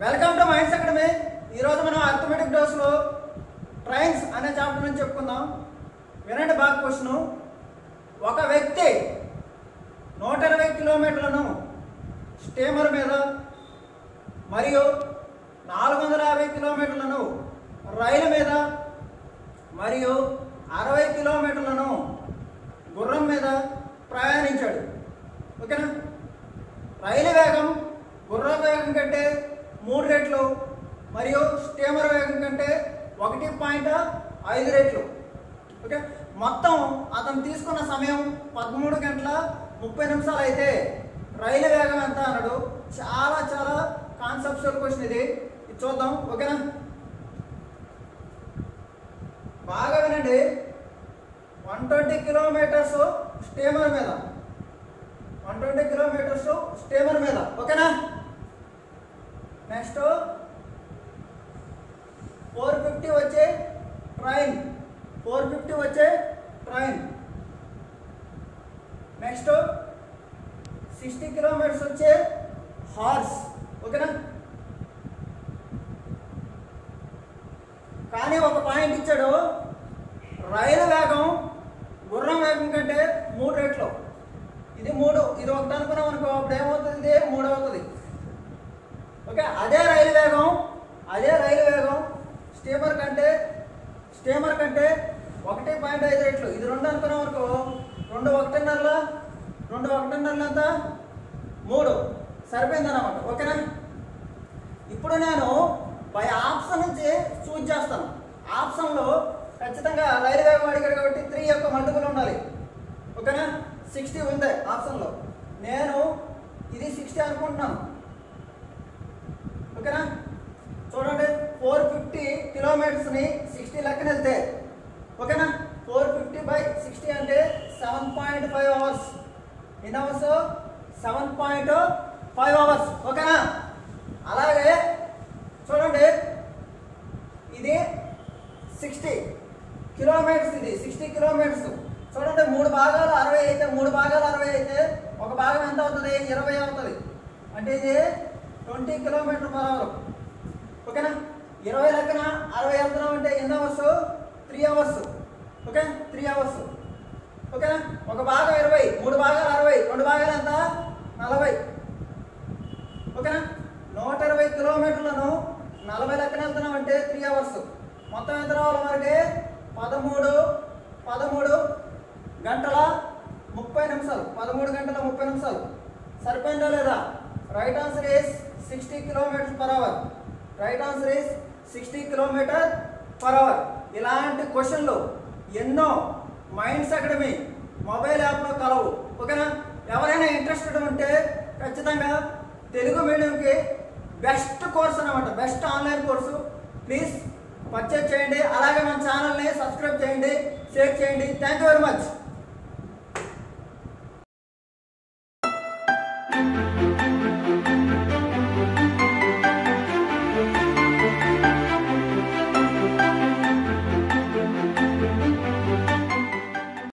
Welcome to minds academy. ఈరోజు మనం arithmetic డోస్లో ట్రైన్స్ అనే చాప్టర్ నుంచి చెప్పుకుందాం. వినండి బాగా క్వశ్చన్. ఒక వ్యక్తి 120 కిలోమీటర్లను స్టీమర్ మీద మరియు 450 కిలోమీటర్లను రైలు మీద మరియు 60 కిలోమీటర్లను గుర్రం మీద ప్రయాణించాడు. ఓకేనా? రైలు వేగం గుర్రం వేగం కంటే 3 రెట్లు మరియు స్టీమర్ వేగం కంటే 1.5 రెట్లు. ఓకే, మొత్తం అతను తీసుకున్న సమయం 13 గంటల 30 నిమిషాలు అయితే రైలు వేగం ఎంత అన్నాడు. చాలా చాలా కాన్సెప్చువల్ క్వశ్చన్ ఇది చూద్దాం. ఓకేనా? బాగా వినండి. 120 కిలోమీటర్స్ స్టీమర్ మీద, 120 కిలోమీటర్స్ స్టీమర్ మీద. ఓకేనా? నెక్స్ట్ 450 వచ్చే ట్రైన్, 450 వచ్చే ట్రైన్. నెక్స్ట్ 60 కిలోమీటర్స్ వచ్చే హార్స్. ఓకేనా? కానీ ఒక పాయింట్ ఇచ్చాడు, రైలు వేగం గుర్రం వేగం కంటే 3 రెట్లు. ఇది 3, ఇది ఒకటి అనుకున్నాం అనుకో, అప్పుడు ఏమవుతుంది? ఇది 3 అవుతుంది. ఓకే, అదే రైలు వేగం స్టీమర్ కంటే 1.5 రెట్లు. ఇది 2 అనుకున్నాం అనుకో, 2 1.5 ఎంత? 3 సరిపోయిందన్నమాట. ఓకేనా? ఇప్పుడు నేను బై ఆప్షన్ నుంచి చూజ్ చేస్తాను. ఆప్షన్లో ఖచ్చితంగా రైలు వేగం అడిగాడు కాబట్టి 3 యొక్క మల్టిపుల్ ఉండాలి. ఓకేనా? 60 ఉంది ఆప్షన్లో. నేను ఇది 60 అనుకుంటున్నాను. ఓకేనా? చూడండి, 450 కిలోమీటర్స్ని 60 లెక్కన వెళ్తే, ఓకేనా, 450/60 అంటే 7.5 అవర్స్. ఎన్ని అవర్స్? 7.5 అవర్స్. ఓకేనా? అలాగే చూడండి, ఇది 60 కిలోమీటర్స్, ఇది 60 కిలోమీటర్స్. చూడండి, 3 భాగాలు 60 అయితే, 3 భాగాలు 60 అయితే ఒక భాగం ఎంత అవుతుంది? 20 అవుతుంది. అంటే ఇది 20 కిలోమీటర్ పర్ అవర్. ఓకేనా? 20 లెక్కన 60 వెళ్తున్నాం అంటే ఎన్ని అవర్స్? 3 అవర్స్. Okay, 3 hours. ఓకేనా? ఒక భాగం 20, 3 భాగాలు 60, 2 భాగాలు ఎంత? 40. ఓకేనా? 120 కిలోమీటర్లను 40 లెక్కన వెళ్తున్నాం అంటే 3 అవర్స్. మొత్తం ఎంత రావాలి మనకి? 13 గంటల 30 నిమిషాలు. 13 గంటల 30 నిమిషాలు. సరిపోయిందా లేదా? Right answer is 60 kilometres per hour. Right answer is 60 kilometre per hour. ఇలాంటి క్వశ్చన్లు ఎన్నో మైండ్స్ అకాడమీ మొబైల్ యాప్లో కలవు. ఓకేనా? ఎవరైనా ఇంట్రెస్టెడ్ ఉంటే ఖచ్చితంగా తెలుగు మీడియంకి బెస్ట్ కోర్స్ అన్నమాట, best online course. Please purchase చేయండి. అలాగే మన ఛానల్ని సబ్స్క్రైబ్ చేయండి, షేర్ చేయండి. Thank you very much.